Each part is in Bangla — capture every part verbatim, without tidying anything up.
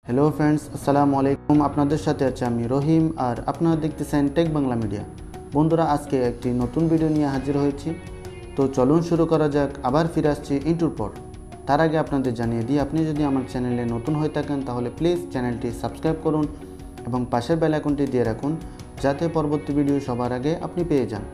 হ্যালো ফ্রেন্ডস, আসসালামু আলাইকুম। আপনাদের সাথে আছে আমি রহিম, আর আপনারা দেখতেছেন টেক বাংলা মিডিয়া। বন্ধুরা, আজকে একটি নতুন ভিডিও নিয়ে হাজির হয়েছি। তো চলুন শুরু করা যাক। আবার ফিরে আসছি ইন্টুর পর। তার আগে আপনাদের জানিয়ে দিই, আপনি যদি আমার চ্যানেলে নতুন হয়ে থাকেন তাহলে প্লিজ চ্যানেলটি সাবস্ক্রাইব করুন এবং পাশের বেল আইকনটি দিয়ে রাখুন, যাতে পরবর্তী ভিডিও সবার আগে আপনি পেয়ে যান।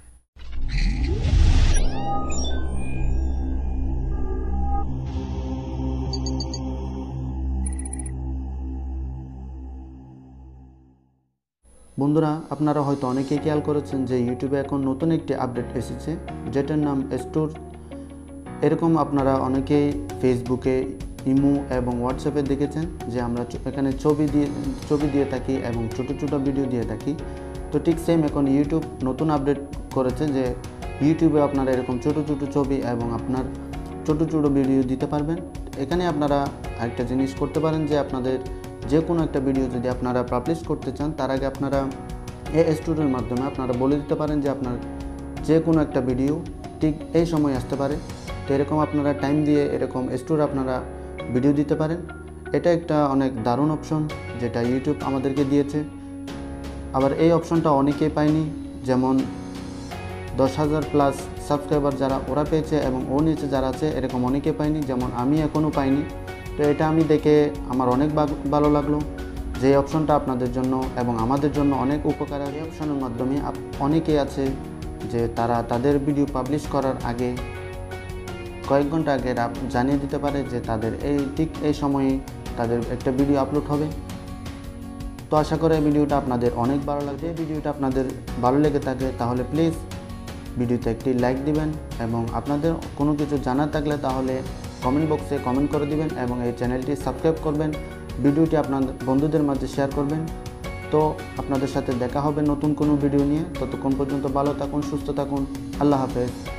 বন্ধুরা, আপনারা হয়তো অনেকেই খেয়াল করেছেন যে ইউটিউবে এখন নতুন একটি আপডেট এসেছে, যেটার নাম স্টোর। এরকম আপনারা অনেকেই ফেসবুকে, ইমো এবং হোয়াটসঅ্যাপে দেখেছেন যে আমরা এখানে ছবি দিয়ে ছবি দিয়ে থাকি এবং ছোটো ছোটো ভিডিও দিয়ে থাকি। তো ঠিক সেম এখন ইউটিউব নতুন আপডেট করেছে যে ইউটিউবে আপনারা এরকম ছোটো ছোটো ছবি এবং আপনার ছোটো ছোটো ভিডিও দিতে পারবেন। এখানে আপনারা একটা জিনিস করতে পারেন যে আপনাদের যে কোনো একটা ভিডিও যদি আপনারা পাবলিশ করতে চান, তার আগে আপনারা এই স্টোরের মাধ্যমে আপনারা বলে দিতে পারেন যে আপনার যে কোনো একটা ভিডিও ঠিক এই সময় আসতে পারে। তো এরকম আপনারা টাইম দিয়ে এরকম স্টোরে আপনারা ভিডিও দিতে পারেন। এটা একটা অনেক দারুণ অপশন যেটা ইউটিউব আমাদেরকে দিয়েছে। আবার এই অপশনটা অনেকেই পায়নি, যেমন দশ হাজার প্লাস সাবস্ক্রাইবার যারা ওরা পেয়েছে এবং ওর নিচে যারা আছে এরকম অনেকে পায়নি, যেমন আমি এখনও পাইনি। তো এটা আমি দেখে আমার অনেক ভালো লাগলো যে এই অপশনটা আপনাদের জন্য এবং আমাদের জন্য অনেক উপকার। এই অপশনের মাধ্যমে অনেকেই আছে যে তারা তাদের ভিডিও পাবলিশ করার আগে কয়েক ঘন্টা আগে জানিয়ে দিতে পারে যে তাদের এই ঠিক এই সময়ে তাদের একটা ভিডিও আপলোড হবে। তো আশা করি এই ভিডিওটা আপনাদের অনেক ভালো লাগবে। এই ভিডিওটা আপনাদের ভালো লেগে থাকে তাহলে প্লিজ ভিডিওতে একটি লাইক দিবেন এবং আপনাদের কোনো কিছু জানার থাকলে তাহলে কমেন্ট বক্সে কমেন্ট করে দিবেন এবং এই চ্যানেলটি সাবস্ক্রাইব করবেন। ভিডিওটি আপনাদের বন্ধুদের মাঝে শেয়ার করবেন। তো আপনাদের সাথে দেখা হবে নতুন কোনো ভিডিও নিয়ে। ততক্ষণ পর্যন্ত ভালো থাকুন, সুস্থ থাকুন। আল্লাহ হাফেজ।